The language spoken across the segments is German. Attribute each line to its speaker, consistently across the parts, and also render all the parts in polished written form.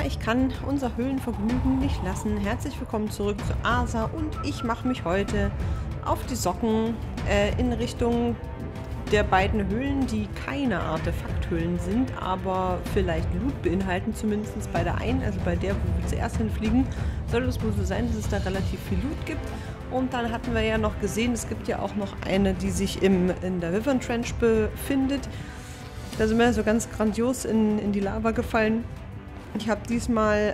Speaker 1: ich kann unser Höhlenvergnügen nicht lassen. Herzlich willkommen zurück zu Asa und ich mache mich heute auf die Socken in Richtung der beiden Höhlen, die keine Artefakthöhlen sind, aber vielleicht Loot beinhalten, zumindest bei der einen, also bei der, wo wir zuerst hinfliegen, soll es wohl so sein, dass es da relativ viel Loot gibt. Und dann hatten wir ja noch gesehen, es gibt ja auch noch eine, die sich in der Wyvern Trench befindet. Da sind wir so ganz grandios in die Lava gefallen. Ich habe diesmal,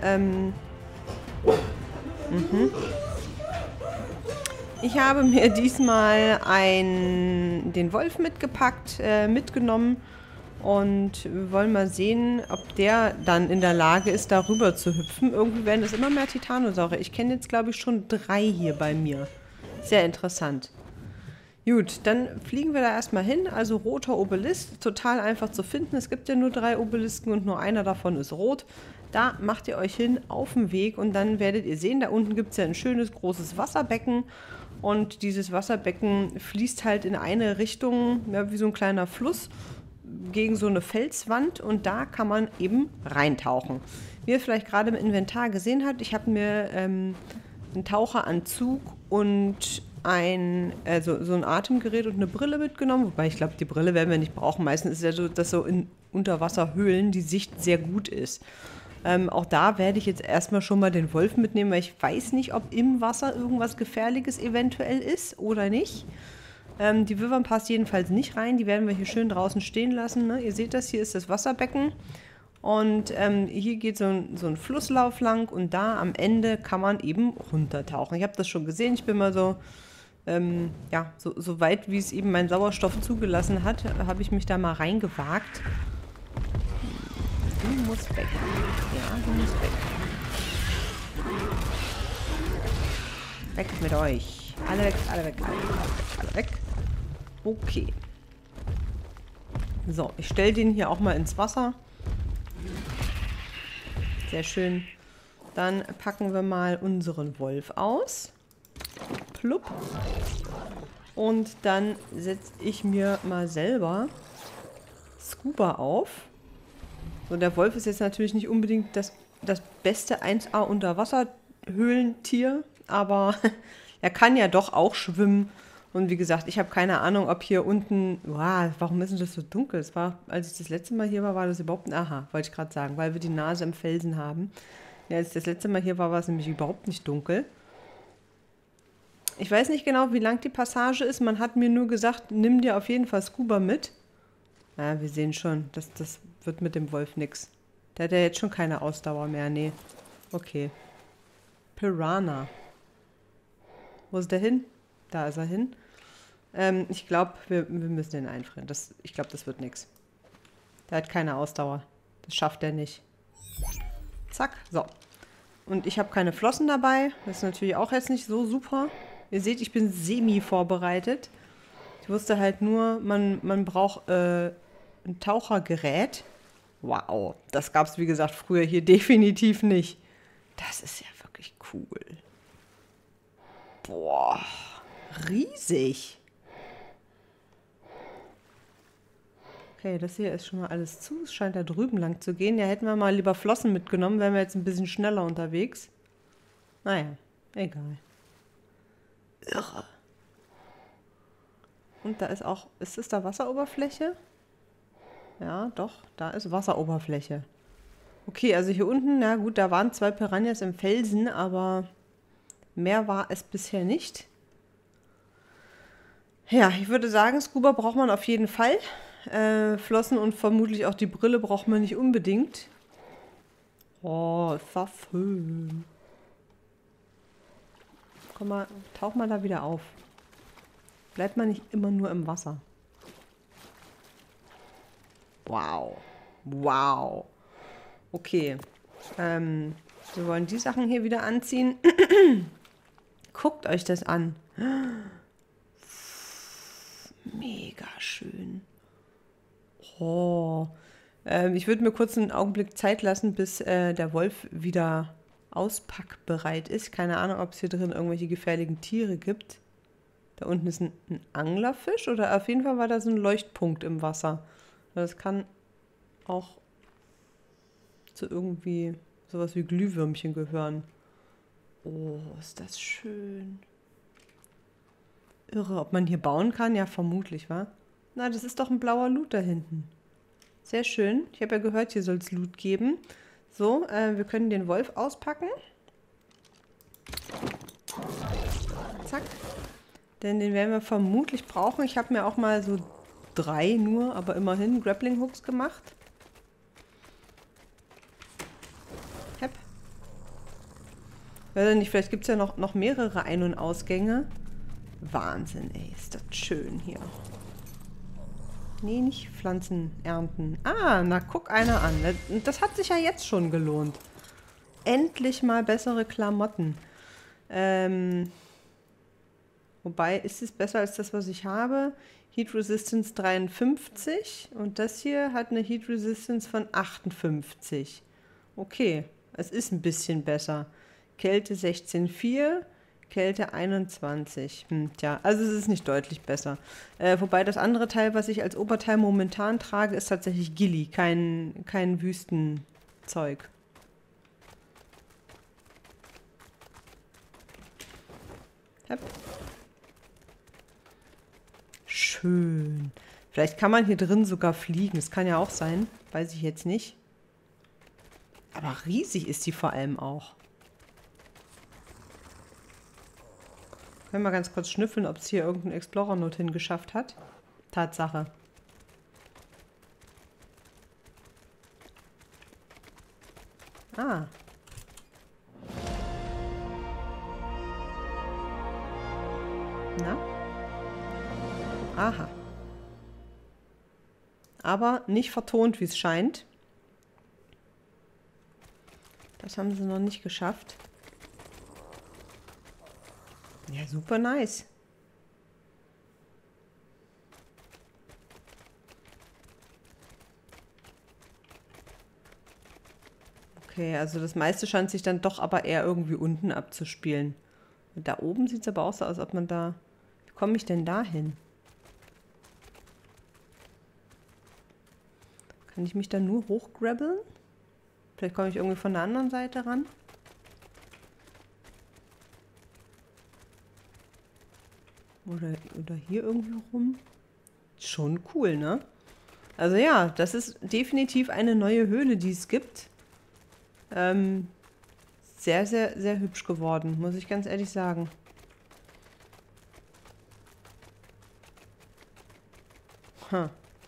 Speaker 1: ich habe mir diesmal den Wolf mitgenommen und wir wollen mal sehen, ob der dann in der Lage ist, da rüber zu hüpfen. Irgendwie werden das immer mehr Titanosaurier. Ich kenne jetzt, glaube ich, schon 3 hier bei mir. Sehr interessant. Gut, dann fliegen wir da erstmal hin. Also roter Obelisk, total einfach zu finden. Es gibt ja nur 3 Obelisken und nur einer davon ist rot. Da macht ihr euch hin auf den Weg und dann werdet ihr sehen, da unten gibt es ja ein schönes großes Wasserbecken. Und dieses Wasserbecken fließt halt in eine Richtung, ja, wie so ein kleiner Fluss, gegen so eine Felswand und da kann man eben reintauchen. Wie ihr vielleicht gerade im Inventar gesehen habt, ich habe mir einen Taucheranzug und so ein Atemgerät und eine Brille mitgenommen. Wobei ich glaube, die Brille werden wir nicht brauchen. Meistens ist ja so, dass so in Unterwasserhöhlen die Sicht sehr gut ist. Auch da werde ich jetzt erstmal schon mal den Wolf mitnehmen, weil ich weiß nicht, ob im Wasser irgendwas Gefährliches eventuell ist oder nicht. Die Wyvern passt jedenfalls nicht rein. Die werden wir hier schön draußen stehen lassen. Ne? Ihr seht das, hier ist das Wasserbecken. Und hier geht so ein Flusslauf lang und da am Ende kann man eben runtertauchen. Ich habe das schon gesehen. Ich bin mal so weit, wie es eben mein Sauerstoff zugelassen hat, habe ich mich da mal reingewagt. Du musst weg. Ja, du musst weg. Weg mit euch. Alle weg, alle weg, alle weg, alle weg, alle weg. Okay. So, ich stelle den hier auch mal ins Wasser. Sehr schön. Dann packen wir mal unseren Wolf aus. Plupp. Und dann setze ich mir mal selber Scuba auf. So, der Wolf ist jetzt natürlich nicht unbedingt das beste 1A Unterwasserhöhlentier, aber er kann ja doch auch schwimmen. Und wie gesagt, ich habe keine Ahnung, ob hier unten... Wow, warum ist denn das so dunkel? Es war, als ich das letzte Mal hier war das überhaupt ein... Aha, wollte ich gerade sagen, weil wir die Nase im Felsen haben. Ja, als ich das letzte Mal hier war es nämlich überhaupt nicht dunkel. Ich weiß nicht genau, wie lang die Passage ist. Man hat mir nur gesagt, nimm dir auf jeden Fall Scuba mit. Ja, wir sehen schon, das wird mit dem Wolf nix. Der hat ja jetzt schon keine Ausdauer mehr, nee. Okay. Piranha. Wo ist der hin? Da ist er hin. Ich glaube, wir müssen den einfrieren. Ich glaube, das wird nix. Der hat keine Ausdauer. Das schafft er nicht. Zack, so. Und ich habe keine Flossen dabei. Das ist natürlich auch jetzt nicht so super. Ihr seht, ich bin semi-vorbereitet. Ich wusste halt nur, man braucht ein Tauchergerät. Wow, das gab es, wie gesagt, früher hier definitiv nicht. Das ist ja wirklich cool. Boah, riesig. Okay, das hier ist schon mal alles zu. Es scheint da drüben lang zu gehen. Ja, hätten wir mal lieber Flossen mitgenommen, wären wir jetzt ein bisschen schneller unterwegs. Naja, egal. Irre. Und da ist auch... Ist das da Wasseroberfläche? Ja, doch, da ist Wasseroberfläche. Okay, also hier unten, na gut, da waren 2 Piranhas im Felsen, aber mehr war es bisher nicht. Ja, ich würde sagen, Scuba braucht man auf jeden Fall. Flossen und vermutlich auch die Brille braucht man nicht unbedingt. Oh, ist das schön. Komm mal, tauch mal da wieder auf. Bleibt man nicht immer nur im Wasser. Wow. Wow. Okay. Wir wollen die Sachen hier wieder anziehen. Guckt euch das an. Mega schön. Oh. Ich würde mir kurz einen Augenblick Zeit lassen, bis der Wolf wieder auspackbereit ist. Keine Ahnung, ob es hier drin irgendwelche gefährlichen Tiere gibt. Da unten ist ein Anglerfisch oder auf jeden Fall war da so ein Leuchtpunkt im Wasser. Das kann auch so irgendwie sowas wie Glühwürmchen gehören. Oh, ist das schön. Irre, ob man hier bauen kann? Ja, vermutlich, wa? Na, das ist doch ein blauer Loot da hinten. Sehr schön. Ich habe ja gehört, hier soll es Loot geben. So, wir können den Wolf auspacken. Zack. Denn den werden wir vermutlich brauchen. Ich habe mir auch mal so 3 nur, aber immerhin Grappling Hooks gemacht. Hepp. Weiß nicht, vielleicht gibt es ja noch mehrere Ein- und Ausgänge. Wahnsinn, ey, ist das schön hier. Nee, nicht Pflanzen ernten. Ah, na guck einer an. Das hat sich ja jetzt schon gelohnt. Endlich mal bessere Klamotten. Wobei, ist es besser als das, was ich habe? Heat Resistance 53 und das hier hat eine Heat Resistance von 58. Okay, es ist ein bisschen besser. Kälte 16,4, Kälte 21. Tja, also es ist nicht deutlich besser. Wobei das andere Teil, was ich als Oberteil momentan trage, ist tatsächlich Gilly, kein Wüstenzeug. Hopp. Schön. Vielleicht kann man hier drin sogar fliegen. Das kann ja auch sein. Weiß ich jetzt nicht. Aber riesig ist die vor allem auch. Können wir ganz kurz schnüffeln, ob es hier irgendein Explorer-Note hingeschafft hat. Tatsache. Ah. Na? Aha. Aber nicht vertont, wie es scheint. Das haben sie noch nicht geschafft. Ja, super nice. Okay, also das meiste scheint sich dann doch aber eher irgendwie unten abzuspielen. Und da oben sieht es aber auch so aus, als ob man da... Wie komme ich denn da hin? Kann ich mich da nur hochgrabbeln? Vielleicht komme ich irgendwie von der anderen Seite ran. Oder hier irgendwie rum. Schon cool, ne? Also ja, das ist definitiv eine neue Höhle, die es gibt. Sehr, sehr, sehr hübsch geworden, muss ich ganz ehrlich sagen. Huh.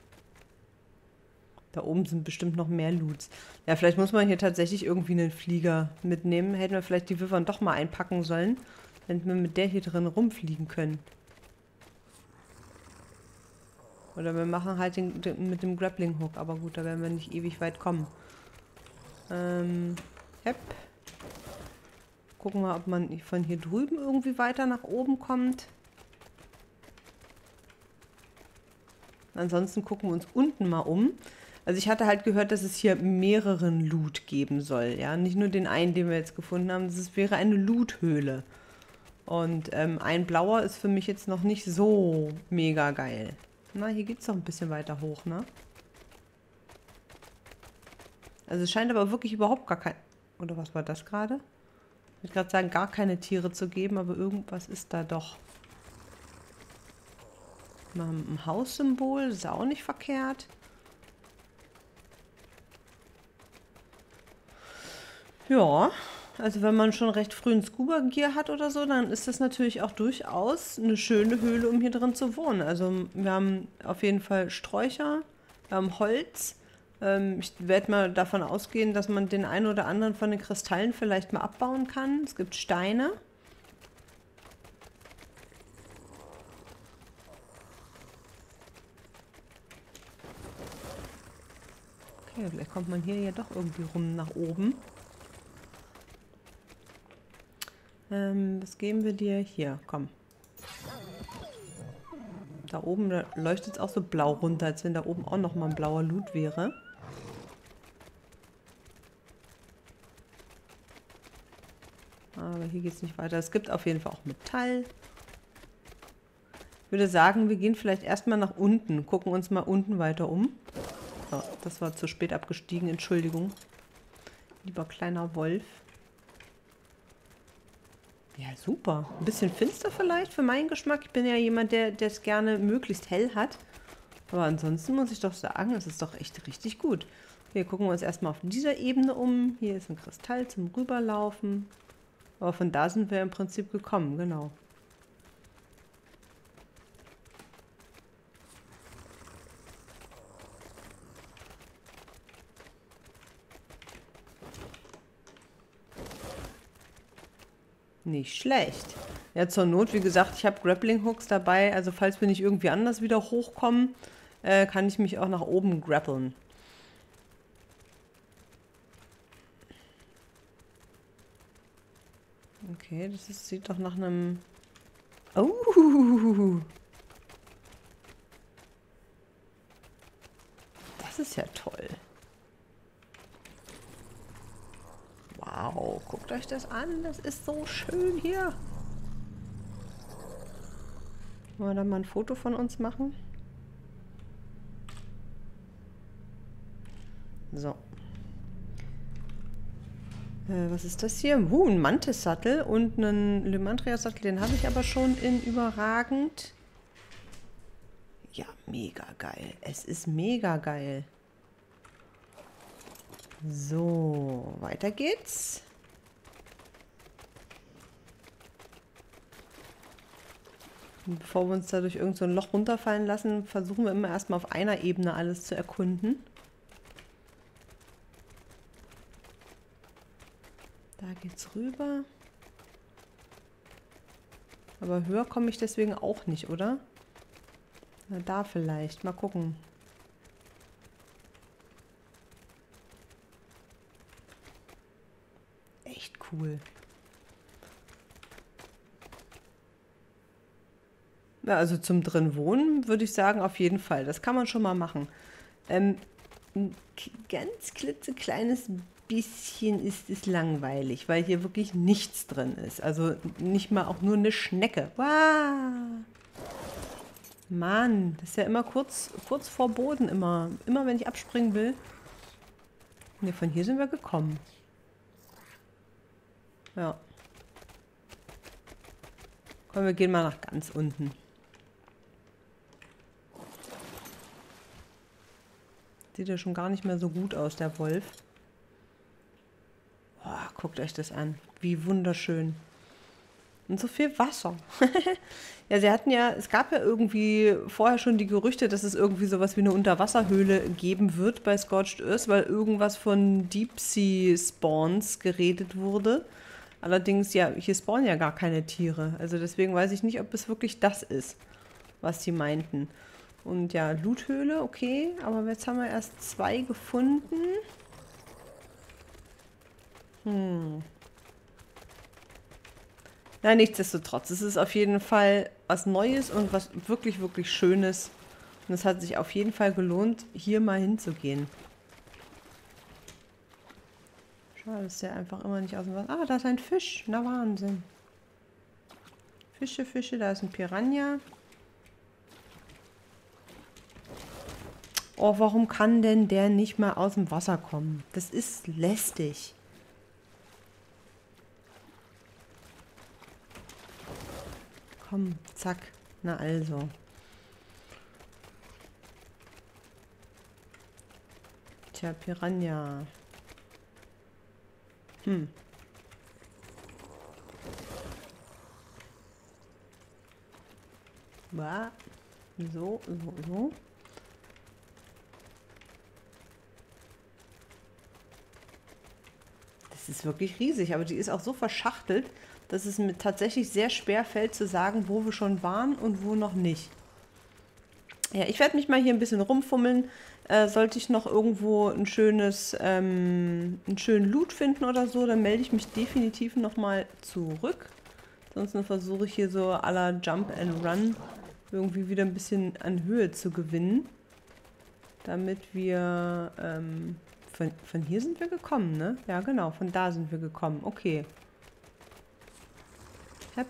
Speaker 1: Da oben sind bestimmt noch mehr Loots. Ja, vielleicht muss man hier tatsächlich irgendwie einen Flieger mitnehmen. Hätten wir vielleicht die Wyvern doch mal einpacken sollen, wenn wir mit der hier drin rumfliegen können. Oder wir machen halt mit dem Grappling Hook. Aber gut, da werden wir nicht ewig weit kommen. Hepp. Gucken wir, ob man von hier drüben irgendwie weiter nach oben kommt. Ansonsten gucken wir uns unten mal um. Also ich hatte halt gehört, dass es hier mehreren Loot geben soll. Ja, nicht nur den einen, den wir jetzt gefunden haben. Das wäre eine Loot-Höhle. Und ein blauer ist für mich jetzt noch nicht so mega geil. Na, hier geht es noch ein bisschen weiter hoch, ne? Also es scheint aber wirklich überhaupt gar kein... Oder was war das gerade? Ich würde gerade sagen, gar keine Tiere zu geben, aber irgendwas ist da doch. Mal ein Haussymbol, ist auch nicht verkehrt. Ja, also wenn man schon recht früh ein Scuba-Gear hat oder so, dann ist das natürlich auch durchaus eine schöne Höhle, um hier drin zu wohnen. Also wir haben auf jeden Fall Sträucher, wir haben Holz. Ich werde mal davon ausgehen, dass man den einen oder anderen von den Kristallen vielleicht mal abbauen kann. Es gibt Steine. Okay, vielleicht kommt man hier ja doch irgendwie rum nach oben. Was geben wir dir? Hier, komm. Da oben da leuchtet es auch so blau runter, als wenn da oben auch nochmal ein blauer Loot wäre. Aber hier geht es nicht weiter. Es gibt auf jeden Fall auch Metall. Ich würde sagen, wir gehen vielleicht erstmal nach unten. Gucken uns mal unten weiter um. Oh, das war zu spät abgestiegen, Entschuldigung. Lieber kleiner Wolf. Ja, super. Ein bisschen finster vielleicht für meinen Geschmack. Ich bin ja jemand, der es gerne möglichst hell hat. Aber ansonsten muss ich doch sagen, es ist doch echt richtig gut. Hier gucken wir uns erstmal auf dieser Ebene um. Hier ist ein Kristall zum Rüberlaufen. Aber von da sind wir im Prinzip gekommen, genau. Nicht schlecht. Ja, zur Not, wie gesagt, ich habe Grappling Hooks dabei. Also falls wir nicht irgendwie anders wieder hochkommen, kann ich mich auch nach oben grappeln. Okay, sieht doch nach einem... Oh! Das ist ja toll. Wow, guckt euch das an. Das ist so schön hier. Wollen wir da mal ein Foto von uns machen? So. Was ist das hier? Ein Mantis-Sattel und einen Lymantria-Sattel. Den habe ich aber schon in überragend. Ja, mega geil. Es ist mega geil. So, weiter geht's. Und bevor wir uns da durch irgend so ein Loch runterfallen lassen, versuchen wir immer erstmal auf einer Ebene alles zu erkunden. Da geht's rüber. Aber höher komme ich deswegen auch nicht, oder? Na, da vielleicht. Mal gucken. Echt cool. Ja, also zum drin wohnen würde ich sagen, auf jeden Fall. Das kann man schon mal machen. Ein ganz klitzekleines bisschen ist es langweilig, weil hier wirklich nichts drin ist. Also nicht mal auch nur eine Schnecke. Wow. Mann, das ist ja immer kurz vor Boden immer. Immer wenn ich abspringen will. Ne, von hier sind wir gekommen. Ja. Komm, wir gehen mal nach ganz unten. Sieht ja schon gar nicht mehr so gut aus, der Wolf. Boah, guckt euch das an. Wie wunderschön. Und so viel Wasser. Ja, es gab ja irgendwie vorher schon die Gerüchte, dass es irgendwie sowas wie eine Unterwasserhöhle geben wird bei Scorched Earth, weil irgendwas von Deep Sea Spawns geredet wurde. Allerdings, ja, hier spawnen ja gar keine Tiere. Also deswegen weiß ich nicht, ob es wirklich das ist, was sie meinten. Und ja, Loothöhle, okay, aber jetzt haben wir erst 2 gefunden. Na, nichtsdestotrotz, es ist auf jeden Fall was Neues und was wirklich, wirklich Schönes. Und es hat sich auf jeden Fall gelohnt, hier mal hinzugehen. Schade, dass der einfach immer nicht aus dem Wasser... Ah, da ist ein Fisch. Na, Wahnsinn. Fische, Fische, da ist ein Piranha. Oh, warum kann denn der nicht mal aus dem Wasser kommen? Das ist lästig. Komm, zack. Na also. Tja, Piranha. Bah. So. Das ist wirklich riesig, aber die ist auch so verschachtelt, dass es mir tatsächlich sehr schwer fällt zu sagen, wo wir schon waren und wo noch nicht. Ja, ich werde mich mal hier ein bisschen rumfummeln. Sollte ich noch irgendwo einen schönen Loot finden oder so, dann melde ich mich definitiv nochmal zurück. Ansonsten versuche ich hier so à la Jump and Run irgendwie wieder ein bisschen an Höhe zu gewinnen. Damit wir... Von hier sind wir gekommen, ne? Ja, genau, von da sind wir gekommen. Okay. Hep.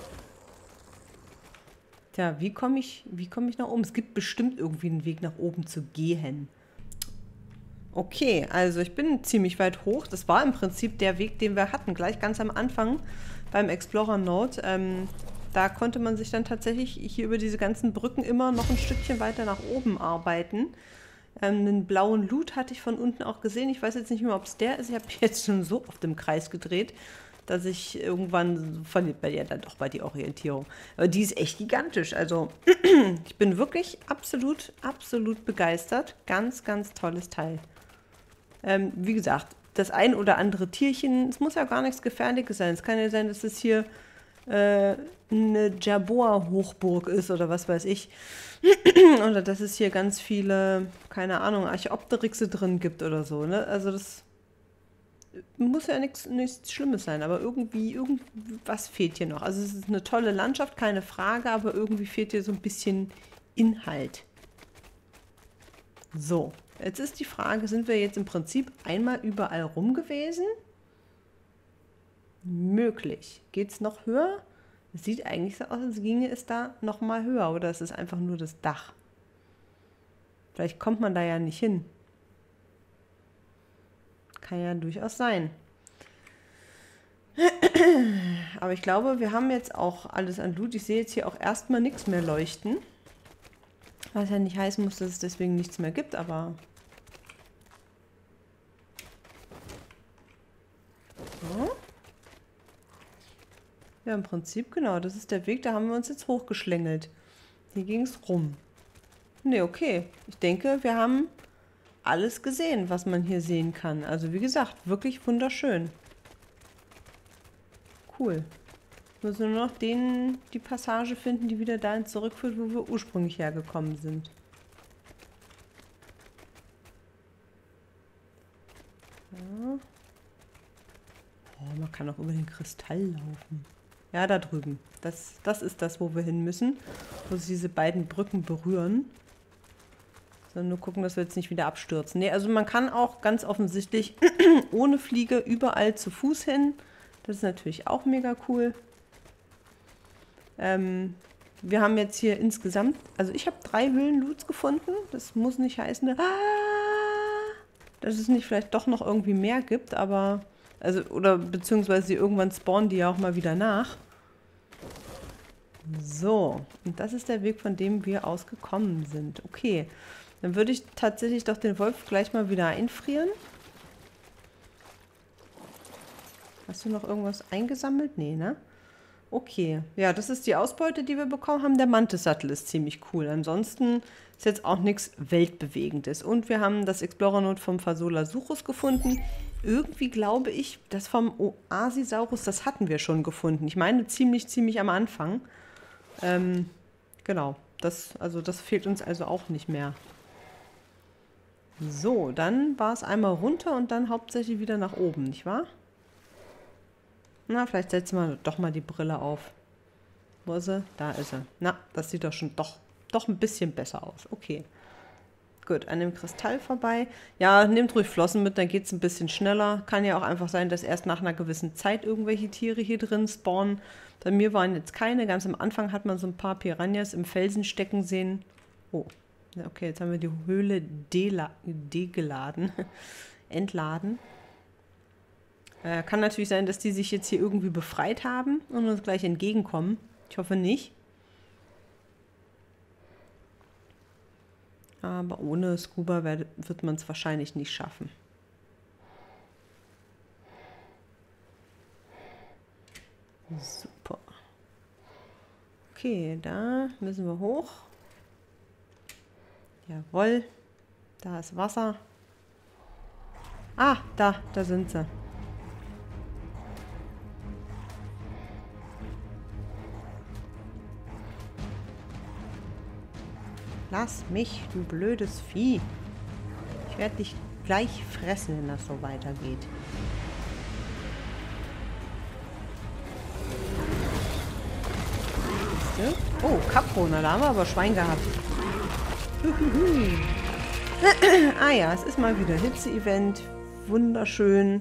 Speaker 1: Tja, wie komme ich nach oben? Es gibt bestimmt irgendwie einen Weg nach oben zu gehen. Okay, also ich bin ziemlich weit hoch. Das war im Prinzip der Weg, den wir hatten, gleich ganz am Anfang beim Explorer Node. Da konnte man sich dann tatsächlich hier über diese ganzen Brücken immer noch ein Stückchen weiter nach oben arbeiten. Einen blauen Loot hatte ich von unten auch gesehen. Ich weiß jetzt nicht mehr, ob es der ist. Ich habe jetzt schon so auf dem Kreis gedreht, dass ich irgendwann verliert bei dir dann doch bei die Orientierung. Aber die ist echt gigantisch. Also ich bin wirklich absolut, absolut begeistert. Ganz, ganz tolles Teil. Wie gesagt, das ein oder andere Tierchen, es muss ja gar nichts Gefährliches sein. Es kann ja sein, dass es hier eine Jerboa-Hochburg ist oder was weiß ich. Oder dass es hier ganz viele, keine Ahnung, Archaeopteryxe drin gibt oder so. Ne? Also das muss ja nichts Schlimmes sein, aber irgendwas fehlt hier noch. Also es ist eine tolle Landschaft, keine Frage, aber irgendwie fehlt hier so ein bisschen Inhalt. So, jetzt ist die Frage, sind wir jetzt im Prinzip einmal überall rum gewesen? Möglich. Geht es noch höher? Es sieht eigentlich so aus, als ginge es da noch mal höher, oder es ist einfach nur das Dach. Vielleicht kommt man da ja nicht hin. Kann ja durchaus sein. Aber ich glaube, wir haben jetzt auch alles an Loot. Ich sehe jetzt hier auch erstmal nichts mehr leuchten. Was ja nicht heißen muss, dass es deswegen nichts mehr gibt, aber... So. Ja, im Prinzip, genau, das ist der Weg, da haben wir uns jetzt hochgeschlängelt. Hier ging es rum. Ne, okay. Ich denke, wir haben alles gesehen, was man hier sehen kann. Also wie gesagt, wirklich wunderschön. Cool. Müssen nur noch die Passage finden, die wieder dahin zurückführt, wo wir ursprünglich hergekommen sind. Ja. Oh, man kann auch über den Kristall laufen. Ja, da drüben. Das ist das, wo wir hin müssen. Wo sich diese beiden Brücken berühren. Sondern nur gucken, dass wir jetzt nicht wieder abstürzen. Nee, also man kann auch ganz offensichtlich ohne Fliege überall zu Fuß hin. Das ist natürlich auch mega cool. Wir haben jetzt hier insgesamt, also ich habe 3 Höhlenloots gefunden. Das muss nicht heißen, dass es nicht vielleicht doch noch irgendwie mehr gibt, aber, also, oder beziehungsweise irgendwann spawnen die ja auch mal wieder nach. So, und das ist der Weg, von dem wir ausgekommen sind. Okay, dann würde ich tatsächlich doch den Wolf gleich mal wieder einfrieren. Hast du noch irgendwas eingesammelt? Nee, ne? Okay, ja, das ist die Ausbeute, die wir bekommen haben. Der Mantissattel ist ziemlich cool. Ansonsten ist jetzt auch nichts Weltbewegendes. Und wir haben das Explorer Node vom Phaseolasuchus gefunden. Irgendwie glaube ich, das vom Oasisaurus, das hatten wir schon gefunden. Ich meine ziemlich am Anfang. Genau, das fehlt uns also auch nicht mehr. So, dann war es einmal runter und dann hauptsächlich wieder nach oben, nicht wahr? Na, vielleicht setzen wir doch mal die Brille auf. Wo ist sie? Da ist sie. Na, das sieht doch schon doch ein bisschen besser aus. Okay. Gut, an dem Kristall vorbei. Ja, nehmt ruhig Flossen mit, dann geht es ein bisschen schneller. Kann ja auch einfach sein, dass erst nach einer gewissen Zeit irgendwelche Tiere hier drin spawnen. Bei mir waren jetzt keine. Ganz am Anfang hat man so ein paar Piranhas im Felsen stecken sehen. Oh, okay, jetzt haben wir die Höhle degeladen. Entladen. Kann natürlich sein, dass die sich jetzt hier irgendwie befreit haben und uns gleich entgegenkommen. Ich hoffe nicht. Aber ohne Scuba wird man es wahrscheinlich nicht schaffen. Super. Okay, da müssen wir hoch. Jawohl. Da ist Wasser. Ah, da sind sie. Lass mich, du blödes Vieh. Ich werde dich gleich fressen, wenn das so weitergeht. Oh, Kaprona, da haben wir aber Schwein gehabt. Ah ja, es ist mal wieder Hitze-Event. Wunderschön.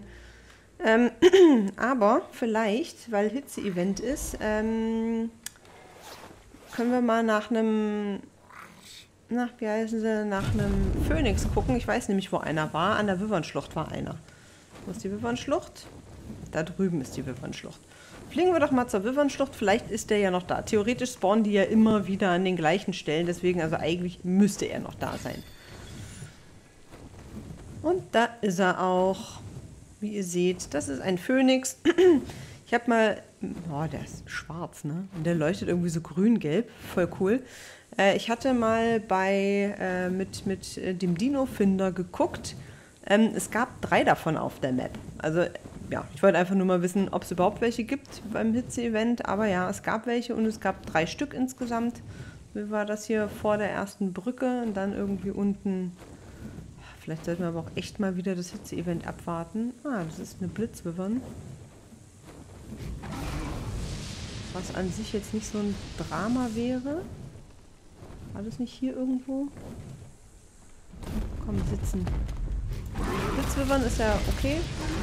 Speaker 1: Aber vielleicht, weil Hitze-Event ist, können wir mal nach wie heißen sie, nach einem Phönix gucken. Ich weiß nämlich, wo einer war. An der Wyvernschlucht war einer. Wo ist die Wyvernschlucht? Da drüben ist die Wyvernschlucht. Fliegen wir doch mal zur Wyvernschlucht. Vielleicht ist der ja noch da. Theoretisch spawnen die ja immer wieder an den gleichen Stellen. Deswegen, also eigentlich müsste er noch da sein. Und da ist er auch. Wie ihr seht, das ist ein Phönix. Ich habe mal... Oh, der ist schwarz, ne? Und der leuchtet irgendwie so grün-gelb. Voll cool. Ich hatte mal mit dem Dino-Finder geguckt. Es gab 3 davon auf der Map. Also, ja, ich wollte einfach nur mal wissen, ob es überhaupt welche gibt beim Hitze-Event. Aber ja, es gab welche und es gab 3 Stück insgesamt. Wie war das hier vor der ersten Brücke und dann irgendwie unten... Vielleicht sollten wir aber auch echt mal wieder das Hitze-Event abwarten. Ah, das ist eine Blitzwyvern. Was an sich jetzt nicht so ein Drama wäre. War das nicht hier irgendwo? Komm, sitzen. Blitzwyvern ist ja okay.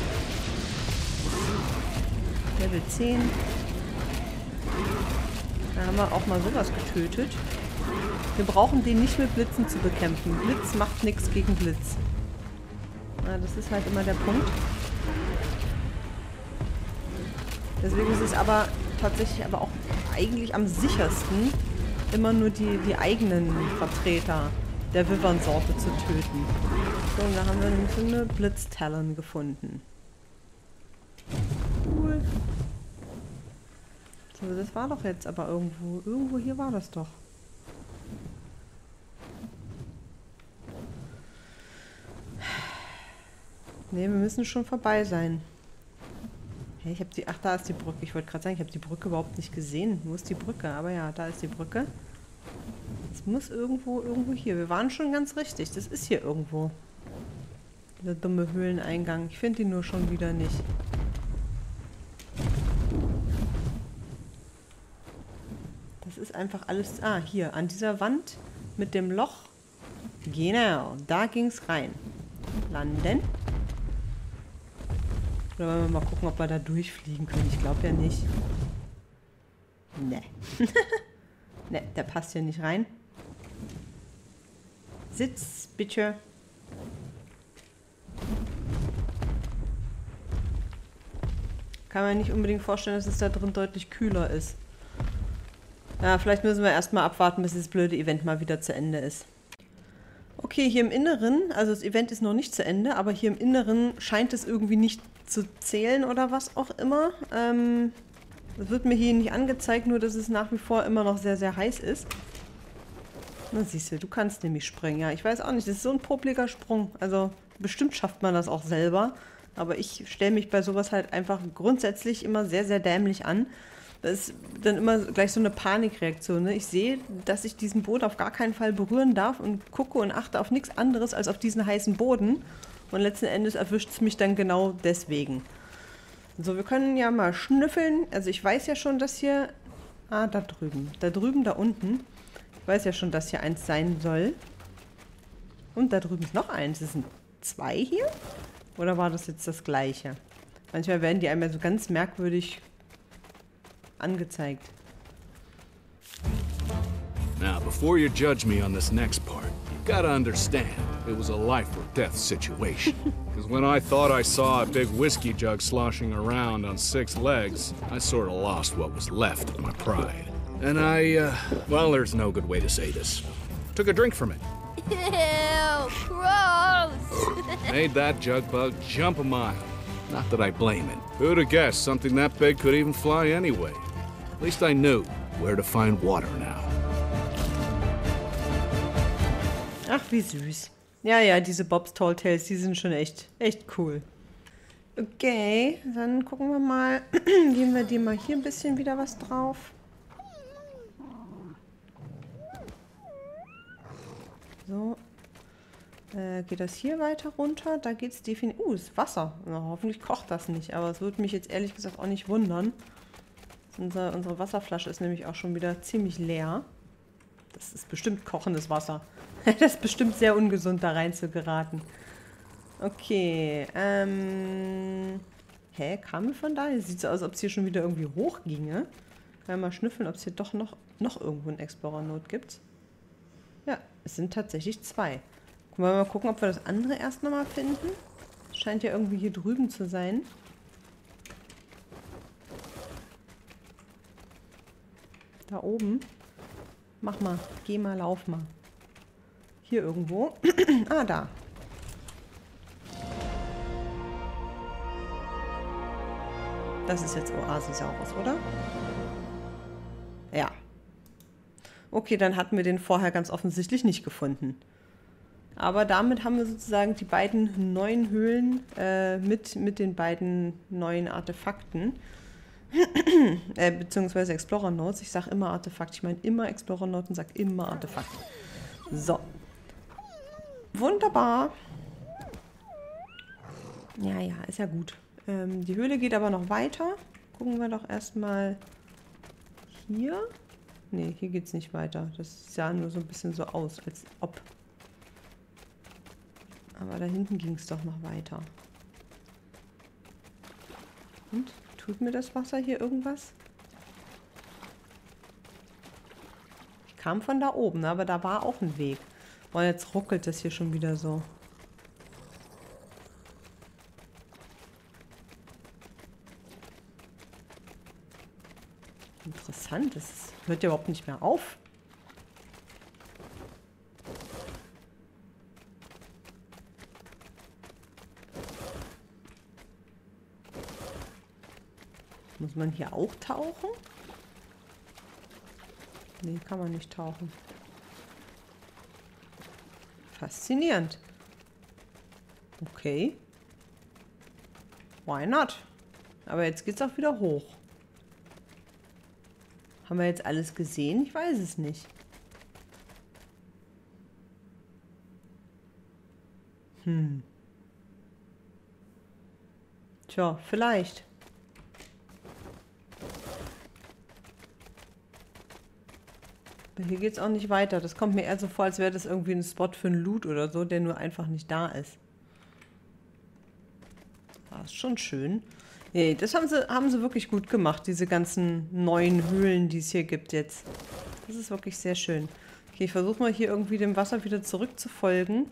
Speaker 1: Level 10. Da haben wir auch mal sowas getötet. Wir brauchen den nicht mit Blitzen zu bekämpfen. Blitz macht nichts gegen Blitz. Ja, das ist halt immer der Punkt. Deswegen ist es aber tatsächlich aber auch eigentlich am sichersten, immer nur die eigenen Vertreter der Wyvern-Sorte zu töten. So, und da haben wir nämlich so eine Blitztalon gefunden. Cool. So, das war doch jetzt aber irgendwo. Irgendwo hier war das doch. Ne, wir müssen schon vorbei sein. Hey, ich habe die... Ach, da ist die Brücke. Ich wollte gerade sagen, ich habe die Brücke überhaupt nicht gesehen. Wo ist die Brücke? Aber ja, da ist die Brücke. Es muss irgendwo hier. Wir waren schon ganz richtig. Das ist hier irgendwo. Dieser dumme Höhleneingang. Ich finde ihn nur schon wieder nicht. Das ist einfach alles... Ah, hier. An dieser Wand mit dem Loch. Genau. Da ging es rein. Landen. Oder wollen wir mal gucken, ob wir da durchfliegen können. Ich glaube ja nicht. Ne. Ne, der passt hier nicht rein. Sitz, bitte. Kann man nicht unbedingt vorstellen, dass es da drin deutlich kühler ist. Ja, vielleicht müssen wir erstmal abwarten, bis das blöde Event mal wieder zu Ende ist. Okay, hier im Inneren, also das Event ist noch nicht zu Ende, aber hier im Inneren scheint es irgendwie nicht zu zählen oder was auch immer. Das wird mir hier nicht angezeigt, nur dass es nach wie vor immer noch sehr, sehr heiß ist. Na siehst du kannst nämlich springen. Ja, ich weiß auch nicht, das ist so ein popliger Sprung. Also bestimmt schafft man das auch selber. Aber ich stelle mich bei sowas halt einfach grundsätzlich immer sehr, sehr dämlich an. Das ist dann immer gleich so eine Panikreaktion. Ne? Ich sehe, dass ich diesen Boden auf gar keinen Fall berühren darf und gucke und achte auf nichts anderes als auf diesen heißen Boden. Und letzten Endes erwischt es mich dann genau deswegen. So, wir können ja mal schnüffeln. Also ich weiß ja schon, dass hier... Ah, da drüben. Da drüben, da unten. Ich weiß ja schon, dass hier eins sein soll. Und da drüben ist noch eins. Das sind 2 hier? Oder war das jetzt das gleiche? Manchmal werden die einem ja so ganz merkwürdig angezeigt.
Speaker 2: Now, before you judge me on this next part, you gotta understand, it was a life or death situation. Because when I thought I saw a big whiskey jug sloshing around on 6 legs, I sort of lost what was left of my pride. And well, there's no good way to say this. Took a drink from it.
Speaker 3: Ew, gross!
Speaker 2: Made that jug bug jump a mile. Not that I blame it. Who'd have guessed something that big could even fly anyway? At least I knew where to find water now.
Speaker 1: Ach, wie süß. Ja, ja, diese Bob's Tall Tales, die sind schon echt cool. Okay, dann gucken wir mal. Geben wir dir mal hier ein bisschen wieder was drauf. So. Geht das hier weiter runter? Da geht es definitiv... ist Wasser. Na, hoffentlich kocht das nicht, aber es würde mich jetzt ehrlich gesagt auch nicht wundern. Unsere Wasserflasche ist nämlich auch schon wieder ziemlich leer. Das ist bestimmt kochendes Wasser. Das ist bestimmt sehr ungesund, da rein zu geraten. Okay, hä, kamen wir von da? Sieht so aus, als ob es hier schon wieder irgendwie hoch ginge. Können wir mal schnüffeln, ob es hier doch noch irgendwo einen Explorer-Not gibt. Ja, es sind tatsächlich 2. Wollen wir mal gucken, ob wir das andere erst nochmal finden? Scheint ja irgendwie hier drüben zu sein. Da oben. Mach mal. Geh mal, lauf mal. Hier irgendwo. Ah, da. Das ist jetzt Oasisaurus, oder? Ja. Okay, dann hatten wir den vorher ganz offensichtlich nicht gefunden. Aber damit haben wir sozusagen die beiden neuen Höhlen mit den beiden neuen Artefakten. Beziehungsweise Explorer Notes. Ich sage immer Artefakt. Ich meine immer Explorer Notes und sage immer Artefakt. So. Wunderbar. Ja, ist ja gut. Die Höhle geht aber noch weiter. Gucken wir doch erstmal hier. Ne, hier geht es nicht weiter. Das sah nur so ein bisschen so aus, als ob. Aber da hinten ging es doch noch weiter. Und? Tut mir das Wasser hier irgendwas? Ich kam von da oben, aber da war auch ein Weg. Und jetzt ruckelt das hier schon wieder so. Interessant, das hört ja überhaupt nicht mehr auf. Muss man hier auch tauchen? Nee, kann man nicht tauchen. Faszinierend. Okay. Why not? Aber jetzt geht's auch wieder hoch. Haben wir jetzt alles gesehen? Ich weiß es nicht. Tja, vielleicht. Aber hier geht es auch nicht weiter. Das kommt mir eher so vor, als wäre das irgendwie ein Spot für einen Loot oder so, der nur einfach nicht da ist. Das ist schon schön. Nee, das haben sie wirklich gut gemacht, diese ganzen neuen Höhlen, die es hier gibt jetzt. Das ist wirklich sehr schön. Okay, ich versuche mal hier irgendwie dem Wasser wieder zurückzufolgen.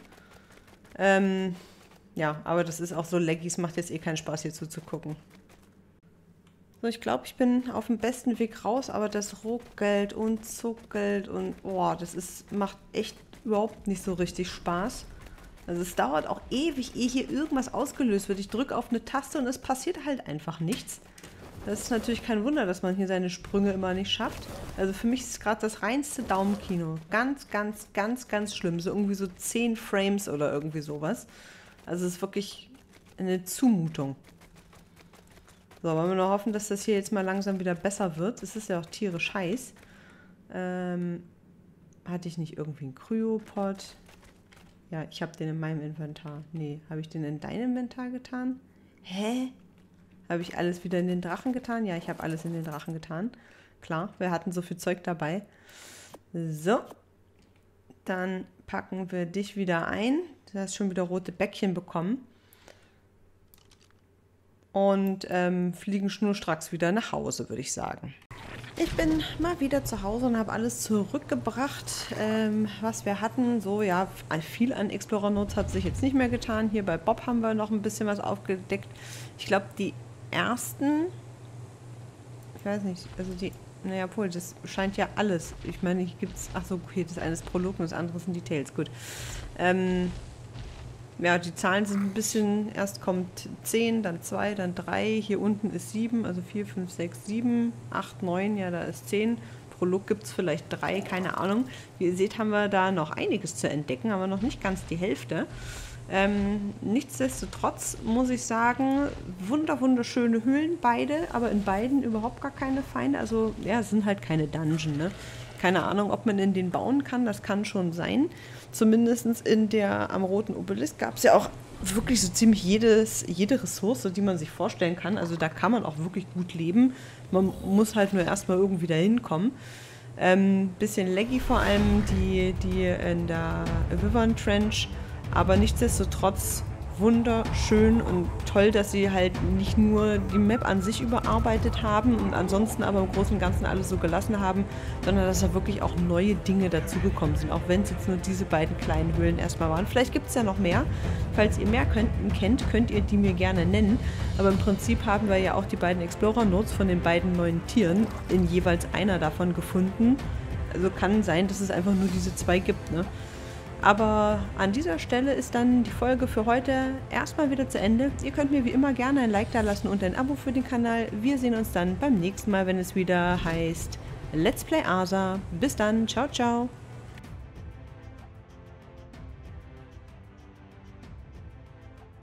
Speaker 1: Ja, aber das ist auch so laggy, es macht jetzt eh keinen Spaß hier zuzugucken. So, ich glaube, ich bin auf dem besten Weg raus, aber das ruckelt und zuckelt und boah, macht echt überhaupt nicht so richtig Spaß. Also es dauert auch ewig, ehe hier irgendwas ausgelöst wird. Ich drücke auf eine Taste und es passiert halt einfach nichts. Das ist natürlich kein Wunder, dass man hier seine Sprünge immer nicht schafft. Also für mich ist es gerade das reinste Daumenkino. Ganz, ganz, ganz, ganz schlimm. So irgendwie so 10 Frames oder irgendwie sowas. Also es ist wirklich eine Zumutung. So, wollen wir nur hoffen, dass das hier jetzt mal langsam wieder besser wird. Es ist ja auch tierisch heiß. Hatte ich nicht irgendwie einen Kryopod? Ja, ich habe den in meinem Inventar. Nee, habe ich den in deinem Inventar getan? Hä? Habe ich alles wieder in den Drachen getan? Ja, ich habe alles in den Drachen getan. Klar, wir hatten so viel Zeug dabei. So. Dann packen wir dich wieder ein. Du hast schon wieder rote Bäckchen bekommen. Und fliegen schnurstracks wieder nach Hause, würde ich sagen. Ich bin mal wieder zu Hause und habe alles zurückgebracht, was wir hatten. So, ja, viel an Explorer Notes hat sich jetzt nicht mehr getan. Hier bei Bob haben wir noch ein bisschen was aufgedeckt. Ich glaube, die ersten, ich weiß nicht, also die, naja, obwohl, das scheint ja alles. Ich meine, hier gibt es, ach so, okay, das eine ist Prolog und das andere sind Details, gut. Ja, die Zahlen sind ein bisschen, erst kommt 10, dann 2, dann 3, hier unten ist 7, also 4, 5, 6, 7, 8, 9, ja, da ist 10. Prolog gibt es vielleicht 3, keine Ahnung. Wie ihr seht, haben wir da noch einiges zu entdecken, aber noch nicht ganz die Hälfte. Nichtsdestotrotz muss ich sagen, wunderschöne Höhlen, beide, aber in beiden überhaupt gar keine Feinde. Also, ja, es sind halt keine Dungeon, ne? Keine Ahnung, ob man in den bauen kann, das kann schon sein. Zumindest in der am Roten Obelisk gab es ja auch wirklich so ziemlich jede Ressource, die man sich vorstellen kann. Also da kann man auch wirklich gut leben. Man muss halt nur erstmal irgendwie dahin kommen. Bisschen laggy vor allem die in der Wyvern Trench, aber nichtsdestotrotz wunderschön und toll, dass sie halt nicht nur die Map an sich überarbeitet haben und ansonsten aber im Großen und Ganzen alles so gelassen haben, sondern dass da wirklich auch neue Dinge dazugekommen sind, auch wenn es jetzt nur diese beiden kleinen Höhlen erstmal waren. Vielleicht gibt es ja noch mehr. Falls ihr mehr kennt, könnt ihr die mir gerne nennen. Aber im Prinzip haben wir ja auch die beiden Explorer-Notes von den beiden neuen Tieren in jeweils einer davon gefunden. Also kann sein, dass es einfach nur diese zwei gibt, ne? Aber an dieser Stelle ist dann die Folge für heute erstmal wieder zu Ende. Ihr könnt mir wie immer gerne ein Like da lassen und ein Abo für den Kanal. Wir sehen uns dann beim nächsten Mal, wenn es wieder heißt Let's Play Arsa. Bis dann, ciao, ciao.